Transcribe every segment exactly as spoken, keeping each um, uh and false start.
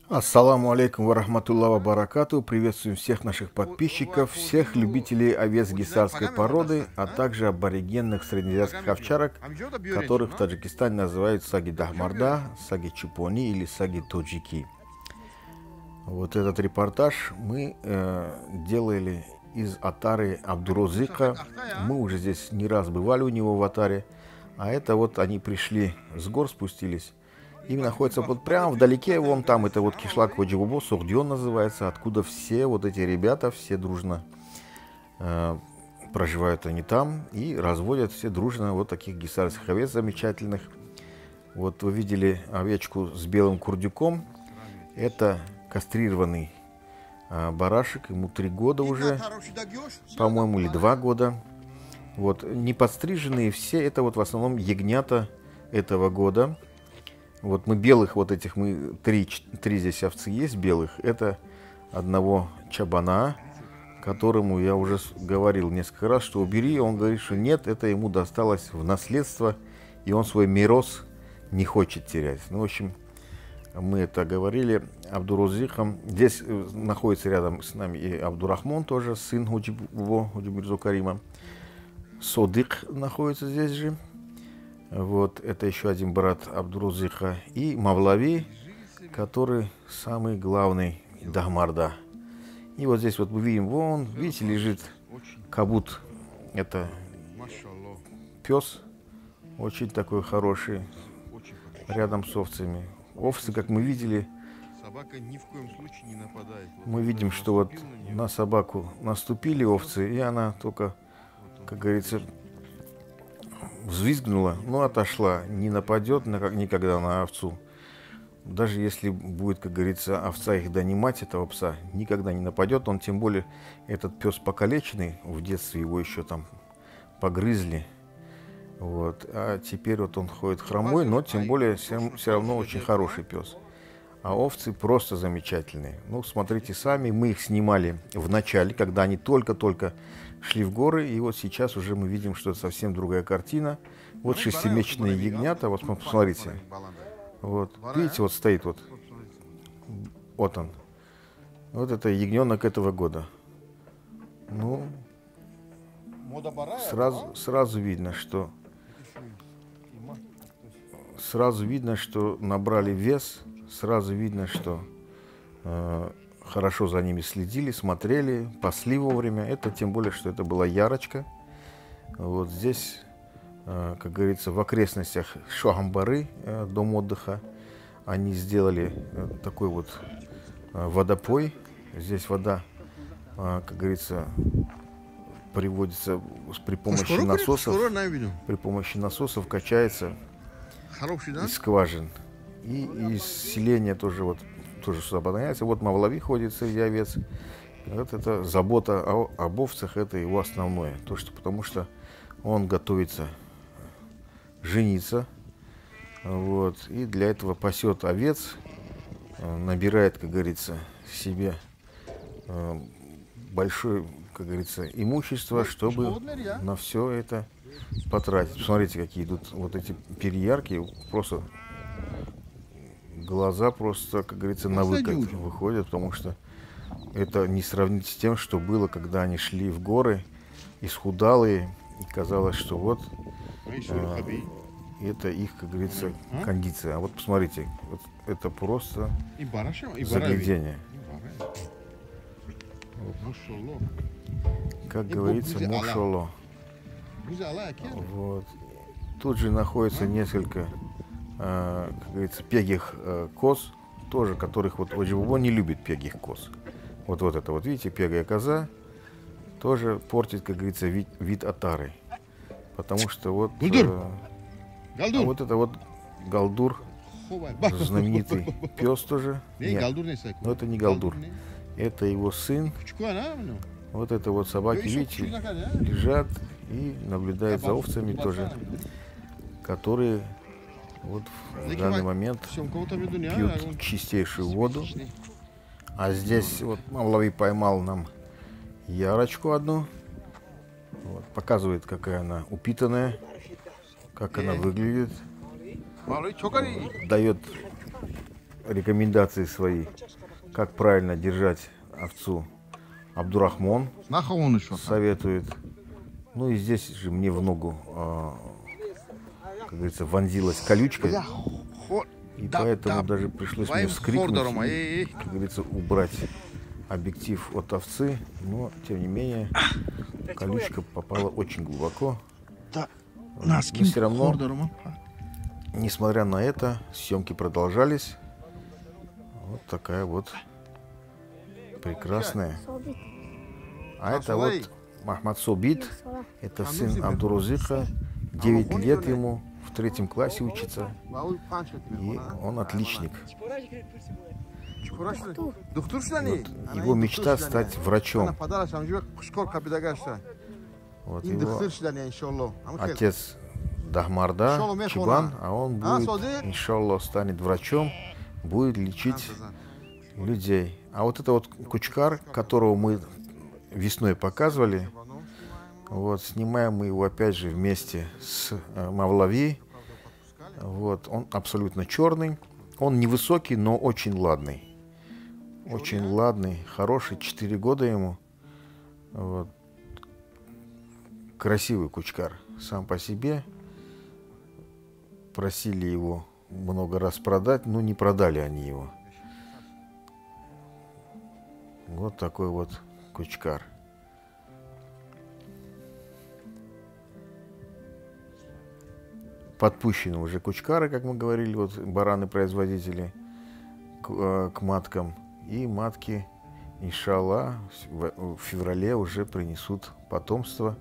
Ассаламу алейкум ва рахматуллахи ва баракату. Приветствуем всех наших подписчиков, всех любителей овец гисарской породы, а также аборигенных среднеазиатских овчарок, которых в Таджикистане называют саги Дахмарда, саги Чупони или саги Тоджики. Вот этот репортаж мы э, делали из отары Абдурозыка. Мы уже здесь не раз бывали у него в отаре, а это вот они пришли с гор, спустились. И находится вот прямо вдалеке, вон там, это вот кишлак Ваджибубо, Сухдион называется, откуда все вот эти ребята, все дружно э, проживают они там и разводят все дружно вот таких гисарских овец замечательных. Вот вы видели овечку с белым курдюком, это кастрированный э, барашек, ему три года уже, по-моему, или два года. Вот, не подстриженные все, это вот в основном ягнята этого года. Вот мы белых, вот этих, мы три, три здесь овцы есть белых. Это одного чабана, которому я уже говорил несколько раз, что убери. Он говорит, что нет, это ему досталось в наследство, и он свой мирос не хочет терять. Ну, в общем, мы это говорили Абдурозиком. Здесь находится рядом с нами и Абдурахмон тоже, сын Худжибо, Худжибирзо Карима. Содык находится здесь же. Вот, это еще один брат Абдурозыка. И Мавлави, который самый главный Дахмарда. И вот здесь вот мы видим, вон, видите, лежит кабут. Это пес, очень такой хороший, рядом с овцами. Овцы, как мы видели, мы видим, что вот на собаку наступили овцы, и она только, как говорится, взвизгнула, но отошла, не нападет никогда на овцу. Даже если будет, как говорится, овца их донимать, этого пса, никогда не нападет. Он, тем более, этот пес покалеченный, в детстве его еще там погрызли. Вот. А теперь вот он ходит хромой, но тем более все, все равно очень хороший пес. А овцы просто замечательные. Ну, смотрите сами, мы их снимали в начале, когда они только-только шли в горы, и вот сейчас уже мы видим, что это совсем другая картина. Вот шестимесячные ягнята, вот посмотрите. Вот, видите, вот стоит вот. Вот он. Вот это ягненок этого года. Ну, сразу, сразу видно, что сразу видно, что набрали вес, сразу видно, что э, хорошо за ними следили, смотрели, пасли вовремя. Это тем более, что это была ярочка. Вот здесь, э, как говорится, в окрестностях Шохамбары, э, дом отдыха, они сделали э, такой вот э, водопой. Здесь вода, э, как говорится, приводится при помощи насосов. При помощи насосов качается из скважин. И из селения тоже вот тоже сюда подгоняется. Вот Мавлави ходит среди овец. Вот это забота о, об овцах, это его основное. То, что, потому что он готовится жениться. Вот, и для этого пасет овец, набирает, как говорится, себе большое, как говорится, имущество, чтобы на все это потратить. Посмотрите, какие идут вот эти переярки, просто глаза просто, как говорится, на выкат выходят, потому что это не сравнить с тем, что было, когда они шли в горы, исхудалые, и казалось, что вот э, это их, как говорится, кондиция. А вот посмотрите, вот это просто заглядение. Вот. Как говорится, мушоло. Вот. Тут же находится несколько, э, как говорится, пегих э, коз, тоже, которых вот Ваджибубо не любит пегих коз. Вот, вот это вот, видите, пегая коза тоже портит, как говорится, вид, вид отары. Потому что вот, э, а вот это вот Галдур, знаменитый пес тоже. Нет, но это не Галдур, это его сын. Вот это вот собаки, видите, лежат и наблюдают за овцами тоже, которые вот в данный момент пьют чистейшую воду. А здесь вот Мавлави поймал нам ярочку одну. Вот, показывает, какая она упитанная, как она выглядит. Дает рекомендации свои, как правильно держать овцу, Абдурахмон советует. Ну и здесь же мне в ногу, как говорится, вонзилась колючка. И поэтому даже пришлось мне вскрикнуть и, как говорится, убрать объектив от овцы. Но, тем не менее, колючка попала очень глубоко. Но все равно, несмотря на это, съемки продолжались. Вот такая вот прекрасная. А это вот Махмад Собит. Это сын Абдурозыка. девять лет ему. В третьем классе учится. И он отличник. Вот его мечта стать врачом. Вот его отец Дахмарда, Чибан, а он будет, иншаллах, станет врачом, будет лечить людей. А вот это вот Кучкар, которого мы весной показывали, вот, снимаем мы его опять же вместе с э, Мавлави. Вот, он абсолютно черный. Он невысокий, но очень ладный. Очень ладный, хороший, четыре года ему. Вот. Красивый Кучкар сам по себе. Просили его много раз продать, но не продали они его. Вот такой вот Кучкар. Подпущены уже кучкары, как мы говорили, вот бараны-производители к, э, к маткам. И матки, иншаллах, в, в феврале уже принесут потомство.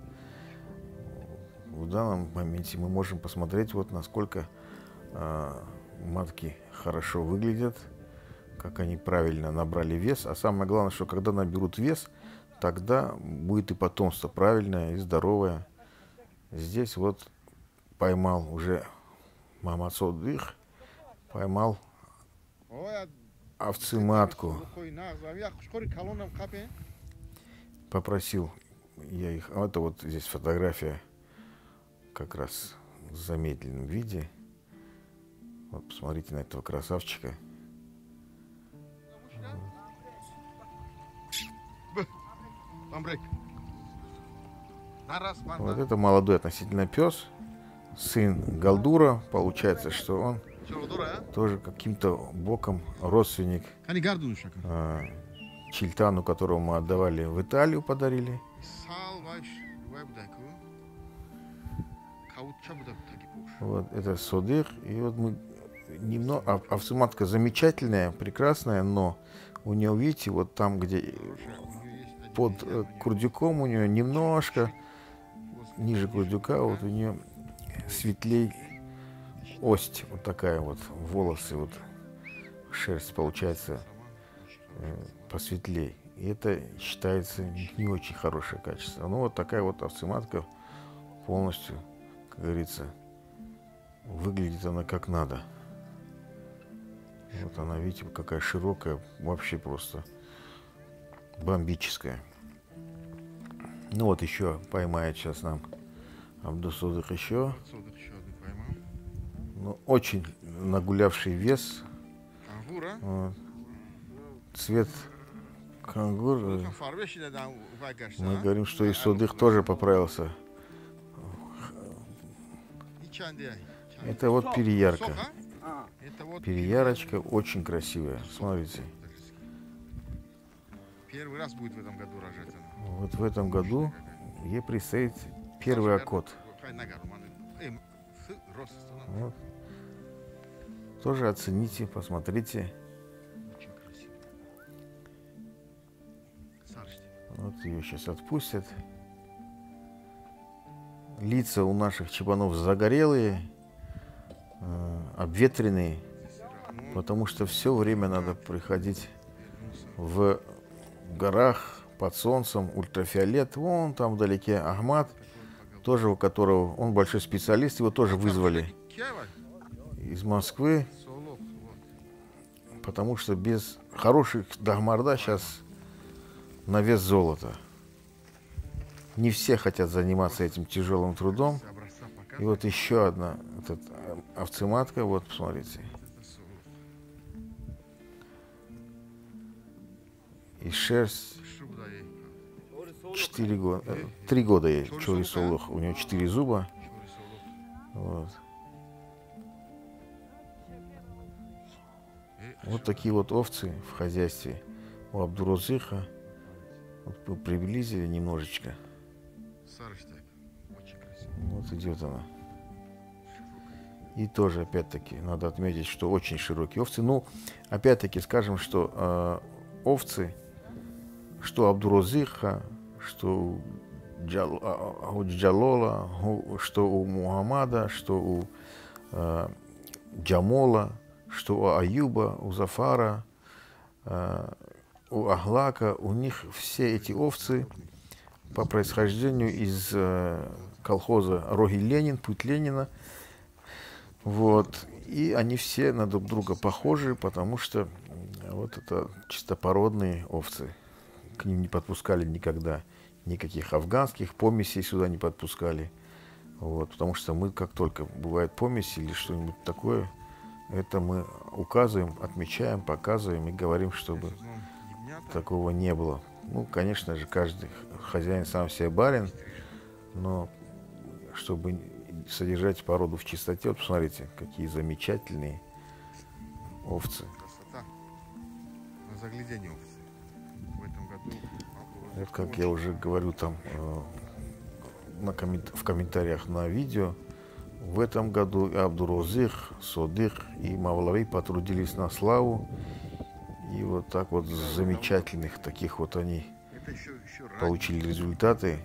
В данном моменте мы можем посмотреть, вот насколько э, матки хорошо выглядят, как они правильно набрали вес. А самое главное, что когда наберут вес, тогда будет и потомство правильное и здоровое. Здесь вот поймал уже Махмад Собит, поймал овцы-матку. Попросил я их. А это вот здесь фотография как раз в замедленном виде. Вот посмотрите на этого красавчика. Вот это молодой относительно пес. Сын Галдура. Получается, что он тоже каким-то боком родственник э, Чильтану, которого мы отдавали в Италию, подарили. Вот это Содир. И вот мы немного... Овцематка замечательная, прекрасная, но у нее, видите, вот там, где под э, курдюком у нее немножко ниже курдюка, вот у нее светлей ость, вот такая вот, волосы, вот шерсть получается э, посветлей. И это считается не очень хорошее качество. Ну вот такая вот овцематка полностью, как говорится, выглядит она как надо. Вот она, видите, какая широкая, вообще просто бомбическая. Ну вот еще поймает сейчас нам Абдусодых еще. Ну, очень нагулявший вес. Вот. Цвет кангур. Мы говорим, что и Содых тоже поправился. Это вот переярка. Переярочка очень красивая. Смотрите. Первый раз будет в этом году рожать она. Вот в этом году ей предстоит первый окот. Вот. Тоже оцените, посмотрите. Вот ее сейчас отпустят. Лица у наших чабанов загорелые, э, обветренные, потому что все время надо приходить в горах, под солнцем, ультрафиолет. Вон там вдалеке Ахмад, тоже у которого, он большой специалист, его тоже вызвали из Москвы, потому что без хороших Дахмарда сейчас на вес золота. Не все хотят заниматься этим тяжелым трудом. И вот еще одна этот, овцематка, вот посмотрите. и шерсть. Шубда ей. Четыре года, э, три года ей, чорисолох. У него четыре зуба. Вот. Вот такие вот овцы в хозяйстве у Абдурозыха. Вот мы приблизили немножечко. Очень красиво. Вот идет она. И тоже, опять-таки, надо отметить, что очень широкие овцы. Ну, опять-таки, скажем, что э, овцы, что Абдурозыха, что у, Джал, а, у Джалола, у, что у Мухаммада, что у э, Джамола, что у Аюба, у Зафара, э, у Ахлака, у них все эти овцы по происхождению из э, колхоза Роги Ленин, Путь Ленина. Вот. И они все на друг друга похожи, потому что вот это чистопородные овцы. К ним не подпускали никогда никаких афганских помесей сюда не подпускали. Вот. Потому что мы, как только бывает помесь или что-нибудь такое, это мы указываем, отмечаем, показываем и говорим, чтобы такого не было. Ну, конечно же, каждый хозяин сам себе барин, но чтобы содержать породу в чистоте, вот посмотрите, какие замечательные овцы. Красота. На заглядение овцы. В этом году. Это, как я уже говорю там э, на коммент... в комментариях на видео, в этом году и Абдурозых, Содых и Мавлави потрудились на славу. И вот так вот замечательных таких вот они получили результаты.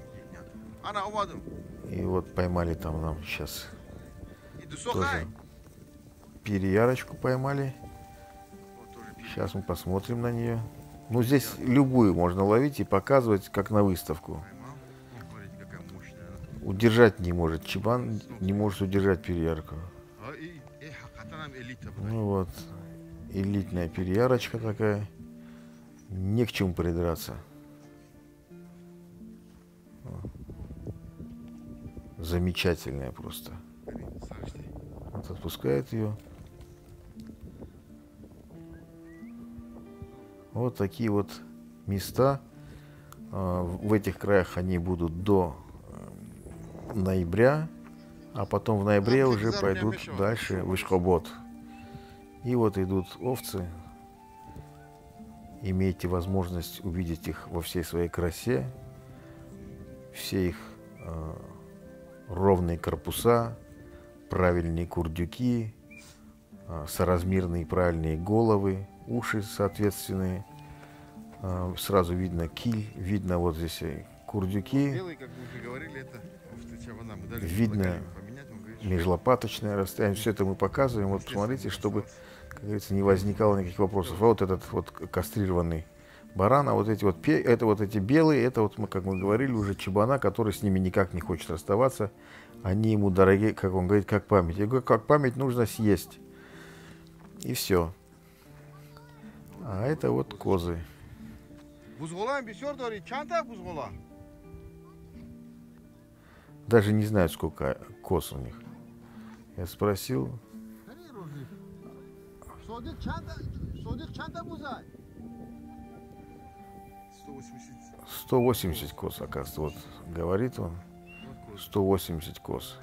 И вот поймали там нам сейчас тоже переярочку поймали. Сейчас мы посмотрим на нее. Ну, здесь любую можно ловить и показывать, как на выставку. Удержать не может. Чебан не может удержать переярку. Ну вот. Элитная переярочка такая. Не к чему придраться. Замечательная просто. Вот отпускает ее. Вот такие вот места. В этих краях они будут до ноября, а потом в ноябре уже пойдут дальше в Ишхобод. И вот идут овцы. Имеете возможность увидеть их во всей своей красе. Все их э, ровные корпуса, правильные курдюки, э, соразмерные правильные головы, уши соответственные. Э, сразу видно киль, видно вот здесь курдюки. Белый, как мы уже говорили, это овцы чабана. Мы дали видно поменять, он говорит, межлопаточное расстояние. Все это мы показываем. Вот посмотрите, чтобы, как говорится, не возникало никаких вопросов. А вот этот вот кастрированный баран, а вот эти вот, это вот эти белые, это вот, мы, как мы говорили, уже чабана, который с ними никак не хочет расставаться. Они ему дорогие, как он говорит, как память. Я говорю, как память нужно съесть. И все. А это вот козы. Даже не знаю, сколько коз у них. Я спросил. сто восемьдесят коз, оказывается. Вот говорит он. сто восемьдесят коз.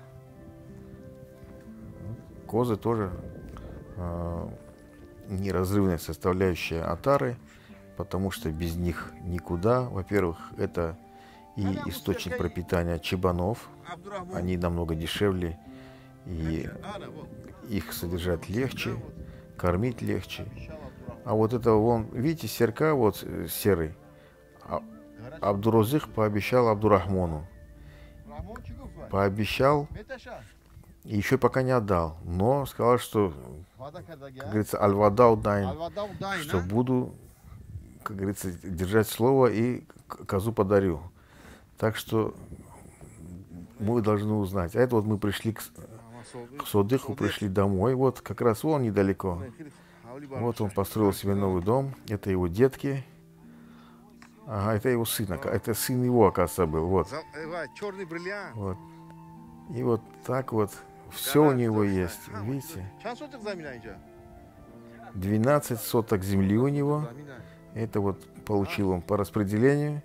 Козы тоже э, неразрывная составляющая отары, потому что без них никуда. Во-первых, это и источник пропитания чабанов. Они намного дешевле, и их содержать легче, кормить легче. А вот это вон, видите, серка вот серый. Абдурозых пообещал Абдурахмону. Пообещал и еще пока не отдал. Но сказал, что, как говорится, аль-вадау дайн, что буду, как говорится, держать слово и козу подарю. Так что мы должны узнать. А это вот мы пришли к, к Содыху, пришли домой. Вот как раз вон недалеко. Вот он построил себе новый дом. Это его детки. Ага, это его сын. Это сын его, оказывается, был. Вот. Черный бриллиант. Вот. И вот так вот все у него есть. Видите? двенадцать соток земли у него. Это вот получил он по распределению.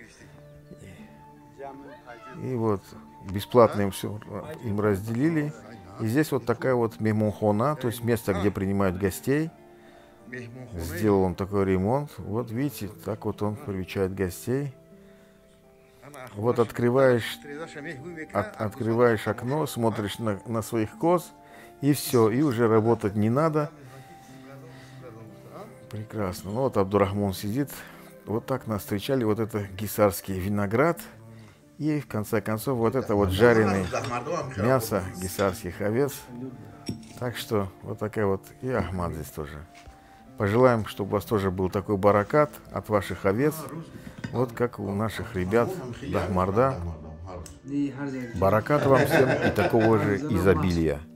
И вот бесплатно им все им разделили. И здесь вот такая вот мехмонхона, то есть место, где принимают гостей. Сделал он такой ремонт. Вот видите, так вот он привечает гостей. Вот открываешь, от, открываешь окно, смотришь на, на своих коз, и все, и уже работать не надо. Прекрасно. Ну вот Абдурахман сидит. Вот так нас встречали. Вот это гисарский виноград. И в конце концов вот это вот жареное мясо гисарских овец. Так что вот такая вот и Ахмад здесь тоже. Пожелаем, чтобы у вас тоже был такой баракат от ваших овец. Вот как у наших ребят Дахмарда. Баракат вам всем и такого же изобилия.